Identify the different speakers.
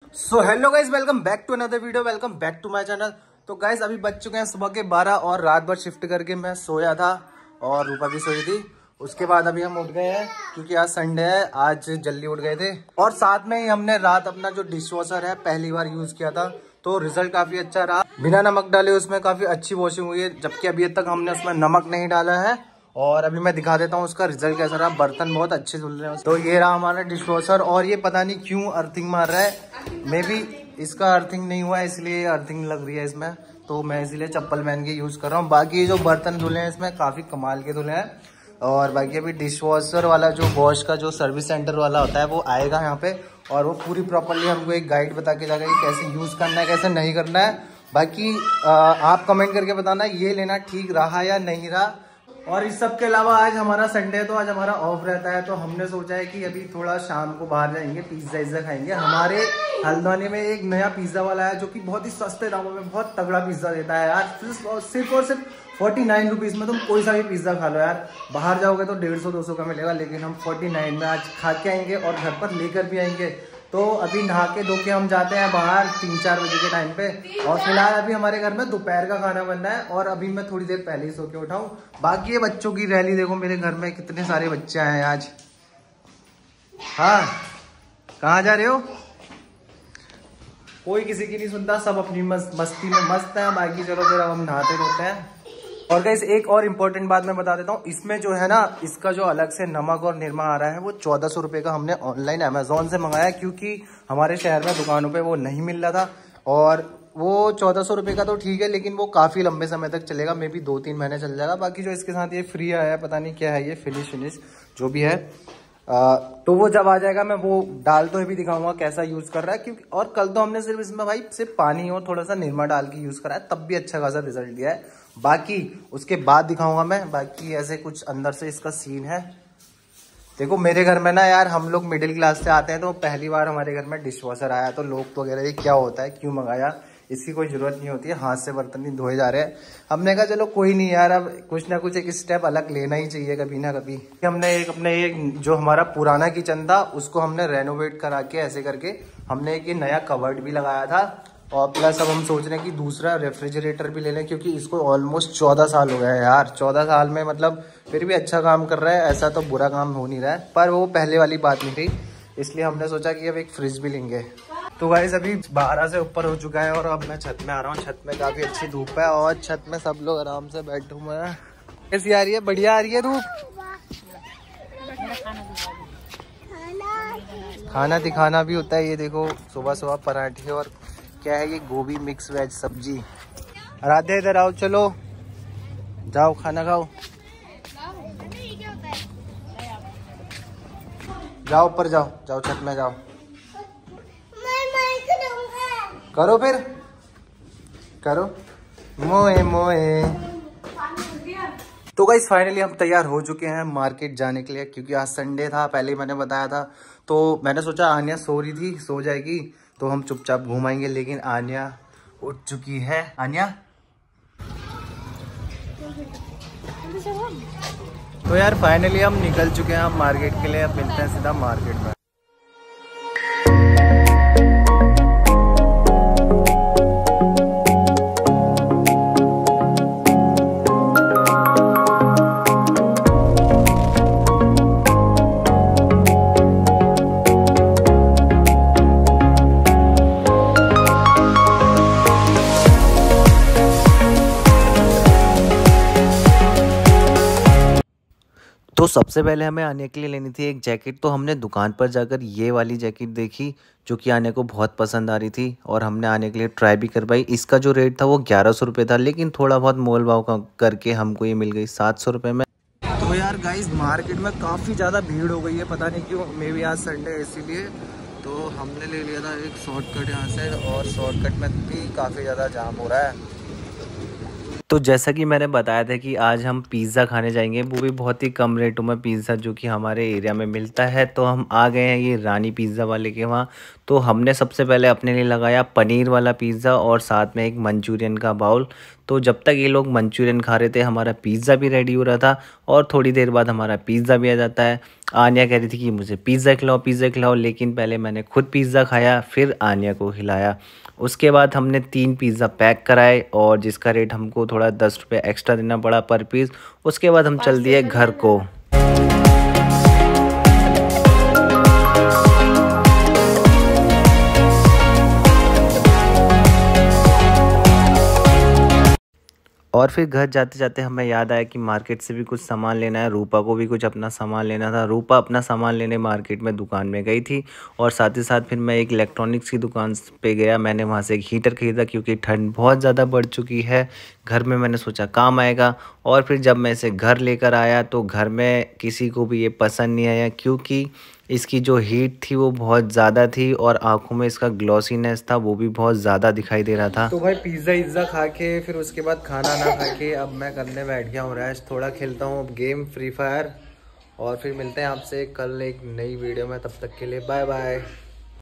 Speaker 1: So hello guys, welcome back to another video, welcome back to my channel. तो guys अभी बज चुके हैं सुबह के 12 और रात भर शिफ्ट करके मैं सोया था और रूपा भी सोई थी। उसके बाद अभी हम उठ गए हैं क्योंकि आज संडे है, आज जल्दी उठ गए थे। और साथ में ही हमने रात अपना जो डिश वॉशर है पहली बार यूज किया था, तो रिजल्ट काफी अच्छा रहा। बिना नमक डाले उसमें काफी अच्छी वॉशिंग हुई है, जबकि अभी तक हमने उसमें नमक नहीं डाला है। और अभी मैं दिखा देता हूँ उसका रिजल्ट कैसा रहा। बर्तन बहुत अच्छे धुल रहे हैं। तो ये रहा हमारा डिश वॉशर और ये पता नहीं क्यों अर्थिंग मार रहा है। मे बी इसका अर्थिंग नहीं हुआ है इसलिए अर्थिंग लग रही है इसमें, तो मैं इसीलिए चप्पल पहन के यूज कर रहा हूँ। बाकी जो बर्तन धुले हैं इसमें काफी कमाल के धुले हैं। और बाकी अभी डिश वॉशर वाला जो वॉश का जो सर्विस सेंटर वाला होता है वो आएगा यहाँ पे, और वो पूरी प्रॉपरली हमको एक गाइड बता के जाएगा कि कैसे यूज करना है कैसे नहीं करना है। बाकी आप कमेंट करके बताना ये लेना ठीक रहा या नहीं रहा। और इस सब के अलावा आज हमारा संडे है तो आज हमारा ऑफ रहता है, तो हमने सोचा है कि अभी थोड़ा शाम को बाहर जाएंगे, पिज्जा खाएंगे। हमारे हल्द्वानी में एक नया पिज्जा वाला है जो कि बहुत ही सस्ते दामों में बहुत तगड़ा पिज्जा देता है यार। सिर्फ और सिर्फ 49 रुपीज़ में तुम कोई सा भी पिज्जा खा लो यार। बाहर जाओगे तो 150-200 का मिलेगा, लेकिन हम 49 में आज खा के आएंगे और घर पर लेकर भी आएंगे। तो अभी नहा के धो के हम जाते हैं बाहर 3-4 बजे के टाइम पे। और फिलहाल अभी हमारे घर में दोपहर का खाना बनना है और अभी मैं थोड़ी देर पहले ही सो के उठाऊं। बाकी ये बच्चों की रैली देखो, मेरे घर में कितने सारे बच्चे आए हैं आज। हाँ, कहाँ जा रहे हो? कोई किसी की नहीं सुनता, सब अपनी मस्ती में मस्त है। बाकी चलो फिर अब हम नहाते रहते हैं। और गाइस एक और इम्पोर्टेंट बात मैं बता देता हूँ, इसमें जो है ना इसका जो अलग से नमक और निरमा आ रहा है वो 1400 रुपये का हमने ऑनलाइन अमेजोन से मंगाया, क्योंकि हमारे शहर में दुकानों पे वो नहीं मिल रहा था। और वो 1400 रुपये का तो ठीक है, लेकिन वो काफ़ी लंबे समय तक चलेगा, मे बी 2-3 महीने चल जाएगा। बाकी जो इसके साथ ये फ्री आया है, पता नहीं क्या है ये, फिनिश जो भी है, तो वो जब आ जाएगा मैं वो डाल तो भी दिखाऊंगा कैसा यूज कर रहा है। क्योंकि और कल तो हमने सिर्फ इसमें भाई सिर्फ पानी और थोड़ा सा निरमा डाल के यूज करा है, तब भी अच्छा खासा रिजल्ट दिया है। बाकी उसके बाद दिखाऊंगा मैं। बाकी ऐसे कुछ अंदर से इसका सीन है। देखो मेरे घर में ना यार, हम लोग मिडिल क्लास से आते हैं, तो पहली बार हमारे घर में डिश वॉशर आया तो लोग तो वगैरह ये क्या होता है, क्यों मंगाया, इसकी कोई जरूरत नहीं होती है, हाथ से बर्तन नहीं धोए जा रहे हैं। हमने कहा चलो कोई नहीं यार, अब कुछ ना कुछ एक स्टेप अलग लेना ही चाहिए कभी ना कभी। हमने एक जो हमारा पुराना किचन था उसको हमने रेनोवेट करा के ऐसे करके हमने एक ये नया कवर्ड भी लगाया था। और प्लस अब हम सोच रहे हैं कि दूसरा रेफ्रिजरेटर भी ले लें, क्योंकि इसको ऑलमोस्ट 14 साल हो गए हैं यार। 14 साल में मतलब फिर भी अच्छा काम कर रहा है, ऐसा तो बुरा काम हो नहीं रहा है। पर वो पहले वाली बात नहीं थी, इसलिए हमने सोचा कि अब एक फ्रिज भी लेंगे। तो गाइस अभी 12 से ऊपर हो चुका है और अब मैं छत में आ रहा हूँ। छत में काफ़ी अच्छी धूप है और छत में सब लोग आराम से बैठे हुए हैं। कैसी आ रही है? बढ़िया आ रही है धूप। खाना दिखाना भी होता है। ये देखो सुबह सुबह पराठे और क्या है ये, गोभी मिक्स वेज सब्जी। राधे इधर आओ, चलो जाओ खाना खाओ। जाओ ऊपर जाओ, जाओ छत में जाओ, करो फिर करो मोए मोए। तो गाइस फाइनली हम तैयार हो चुके हैं मार्केट जाने के लिए, क्योंकि आज संडे था, पहले ही मैंने बताया था। तो मैंने सोचा आन्या सो रही थी, सो जाएगी तो हम चुपचाप घुमाएंगे, लेकिन आन्या उठ चुकी है। आन्या तो यार फाइनली हम निकल चुके हैं मार्केट के लिए। अब मिलते हैं सीधा मार्केट में। तो सबसे पहले हमें आने के लिए लेनी थी एक जैकेट। तो हमने दुकान पर जाकर ये वाली जैकेट देखी जो कि आने को बहुत पसंद आ रही थी, और हमने आने के लिए ट्राई भी करवाई। इसका जो रेट था वो 1100 रुपये था, लेकिन थोड़ा बहुत मोल भाव करके हमको ये मिल गई 700 रुपये में। तो यार गाइस मार्केट में काफ़ी ज़्यादा भीड़ हो गई है, पता नहीं क्यों, मे बी आज संडे है इसीलिए। तो हमने ले लिया था एक शॉर्टकट यहाँ से, और शॉर्टकट में भी काफ़ी ज़्यादा जाम हो रहा है। तो जैसा कि मैंने बताया था कि आज हम पिज़्ज़ा खाने जाएंगे, वो भी बहुत ही कम रेटों में पिज़्ज़ा जो कि हमारे एरिया में मिलता है। तो हम आ गए हैं ये रानी पिज़्ज़ा वाले के वहाँ।
Speaker 2: तो हमने सबसे पहले अपने लिए लगाया पनीर वाला पिज़्ज़ा और साथ में एक मंचूरियन का बाउल। तो जब तक ये लोग मंचूरियन खा रहे थे हमारा पिज़्ज़ा भी रेडी हो रहा था और थोड़ी देर बाद हमारा पिज़्ज़ा भी आ जाता है। आन्या कह रही थी कि मुझे पिज़्ज़ा खिलाओ, लेकिन पहले मैंने खुद पिज़्ज़ा खाया फिर आन्या को खिलाया। उसके बाद हमने 3 पिज़्ज़ा पैक कराए और जिसका रेट हमको थोड़ा 10 रुपये एक्स्ट्रा देना पड़ा पर पीस। उसके बाद हम चल दिए घर को। और फिर घर जाते जाते हमें याद आया कि मार्केट से भी कुछ सामान लेना है, रूपा को भी कुछ अपना सामान लेना था। रूपा अपना सामान लेने मार्केट में दुकान में गई थी और साथ ही साथ फिर मैं एक इलेक्ट्रॉनिक्स की दुकान पे गया। मैंने वहाँ से एक हीटर खरीदा क्योंकि ठंड बहुत ज़्यादा बढ़ चुकी है घर में, मैंने सोचा काम आएगा। और फिर जब मैं इसे घर लेकर आया तो घर में किसी को भी ये पसंद नहीं आया क्योंकि इसकी जो हीट थी वो बहुत ज़्यादा थी और आंखों में इसका ग्लॉसीनेस था वो भी बहुत ज़्यादा दिखाई दे रहा था।
Speaker 1: तो भाई पिज़्ज़ा खा के फिर उसके बाद खाना ना खा के अब मैं करने बैठ गया हूँ रेस्ट। थोड़ा खेलता हूँ अब गेम फ्री फायर और फिर मिलते हैं आपसे कल एक नई वीडियो में। तब तक के लिए बाय बाय।